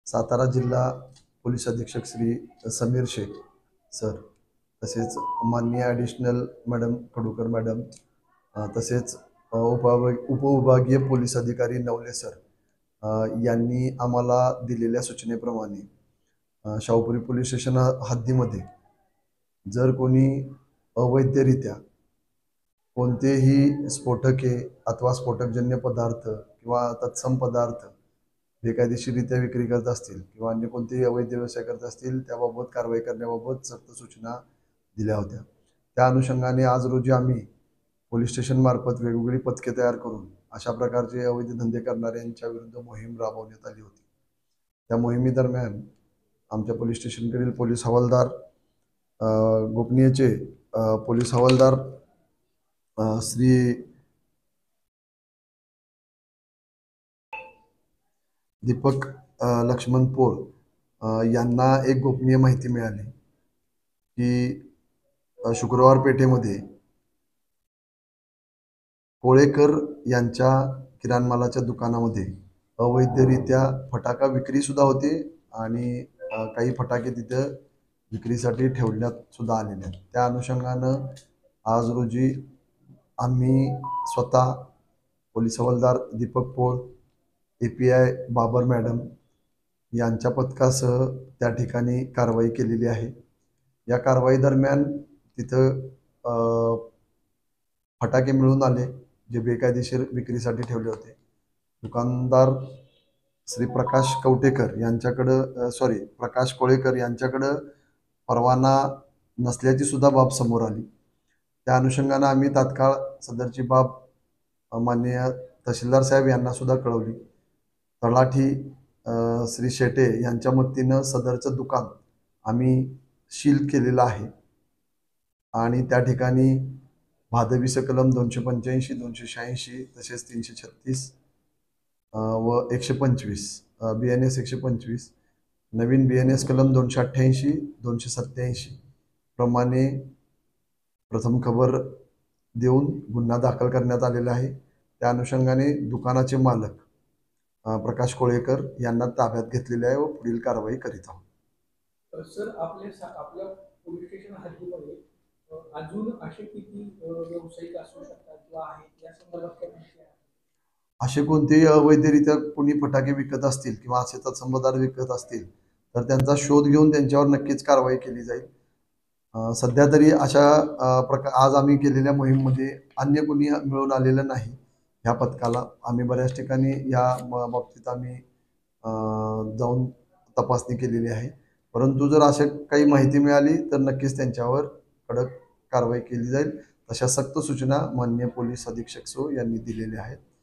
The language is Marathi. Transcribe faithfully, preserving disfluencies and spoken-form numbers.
सातारा जिल्हा पोलीस अधीक्षक श्री समीर शेख सर, तसेच माननीय ॲडिशनल मॅडम कडूकर मॅडम, तसेच उपविभाग उपविभागीय पोलीस अधिकारी नवले सर यांनी आम्हाला दिलेल्या सूचनेप्रमाणे शाहूपुरी पोलीस स्टेशन हद्दीमध्ये जर कोणी अवैधरित्या कोणतेही स्फोटके अथवा स्फोटकजन्य पदार्थ किंवा तत्सम पदार्थ बेकायदेशीररित्या विक्री करत असतील किंवा अन्य कोणतेही अवैध व्यवसाय करत असतील त्याबाबत कारवाई करण्याबाबत सक्त सूचना दिल्या होत्या। त्या अनुषंगाने आज रोजी आम्ही पोलीस स्टेशन मार्फत वेगवेगळी पथके तयार करून अशा प्रकारचे अवैध धंदे करणाऱ्यांच्या विरुद्ध मोहीम राबवण्यात आली होती। त्या मोहिमेदरम्यान आमच्या पोलीस स्टेशनकडील पोलीस हवालदार गोपनीयचे पोलीस हवालदार श्री दीपक लक्ष्मण पोळ यांना एक गोपनीय माहिती मिळाली की शुक्रवार पेठेमध्ये कोळेकर यांच्या किराणा मालाच्या दुकानामध्ये अवैधरित्या फटाका विक्री सुद्धा होते आणि काही फटाके तिथं विक्रीसाठी ठेवण्यात सुद्धा आलेले आहेत। त्या अनुषंगानं आज रोजी आम्ही स्वतः पोलीस हवालदार Deepak Pol, A P I Babar madam यांच्या पथकासह त्या ठिकाणी कारवाई केलेली आहे। या कारवाई दरम्यान तिथं फटाके मिळून आले जे बेकायदेशीर विक्रीसाठी ठेवले होते। दुकानदार श्री प्रकाश कवटेकर यांच्याकडं सॉरी प्रकाश कोळेकर यांच्याकडं परवाना नसल्याची सुद्धा बाब समोर आली। त्या अनुषंगानं आम्ही तात्काळ सदरची बाब माननीय तहसीलदार साहेब यांना सुद्धा कळवली। तलाठी श्री शेटे यांच्या मदतीनं सदरचं दुकान आम्ही सील केलेलं आहे आणि त्या ठिकाणी भादवीस कलम दोनशे पंच्याऐंशी दोनशे शहाऐंशी तसेच तीनशे छत्तीस व एकशे पंचवीस बी एन एस एकशे पंचवीस नवीन बी एन एस कलम दोनशे अठ्ठ्याऐंशी दोनशे सत्त्याऐंशी प्रमाणे प्रथम खबर देऊन गुन्हा दाखल करण्यात आलेला आहे। त्या अनुषंगाने दुकानाचे मालक प्रकाश कोळेकर यांना ताब्यात घेतलेले आहे व पुढील कारवाई करीत आहोत। सर, आपल्या आपल्या पोलीस स्टेशन हद्दीमध्ये अजून असे किती व्यावसायिक असू शकतात किंवा आहेत या संदर्भात काय माहिती आहे? असे कोणतेही अवैधरित्या कोणी फटाके विकत असतील किंवा असे तत्सम पदार्थ विकत असतील तर त्यांचा शोध घेऊन त्यांच्यावर नक्कीच कारवाई केली जाईल। सध्या तरी अशा प्रकार आज आम्ही केलेल्या मोहीममध्ये अन्य कोणी मिळून आलेलं नाही। ह्या पथकाला आम्ही बऱ्याच ठिकाणी या बाबतीत आम्ही जाऊन तपासणी केलेली आहे, परंतु जर अशा काही माहिती मिळाली तर नक्कीच त्यांच्यावर कडक कारवाई केली जाईल। तशा सक्त सूचना माननीय पोलीस अधीक्षक सो यांनी दिलेल्या आहेत।